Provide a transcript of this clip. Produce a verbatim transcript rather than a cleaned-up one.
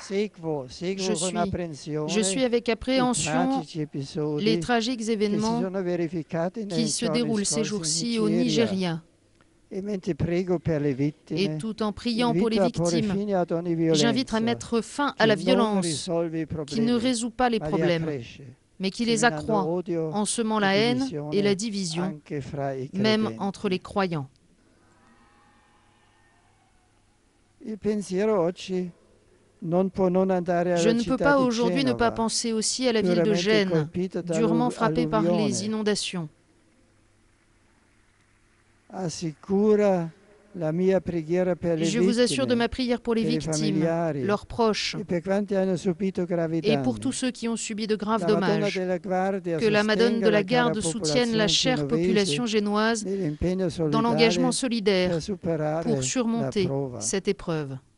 Seguo, seguo Je con suis, apprensione je suis avec i appréhension tragici episodi les tragiques che si événements sono verificati qui nei se giorni déroulent ces scorsi in jours-ci au Nigeria. Nigeria. E mentre prego per le Et vittime, tout en priant pour les invito a porre victimes, fine ad ogni j'invite à violenza mettre fin à che la non violence risolve i qui ne problemi, résout pas les ma li problèmes, accresce, mais qui les seminando accroît odio en semant e la haine et la divisione division, anche fra i même entre les credenti. croyants. Il pensiero oggi non può non andare Je alla ne peux città pas di aujourd'hui ne pas Genova, penser aussi à la ville de duramente Gênes, colpita durement frappée par les dall'alluvione. inondations. Assicura la mia preghiera per le Je vous assure de vittime, ma prière pour les per i victimes, familiari leurs proches, e per quanti hanno subito gravi et pour danni. tous ceux qui ont subi de graves La Madonna dommages. della Guardia Que la Madone sostenga de la la cara Garde soutienne la popolazione chère population genovese génoise nell'impegno dans l'engagement solidale solidaire per superare pour la surmonter prova. cette épreuve.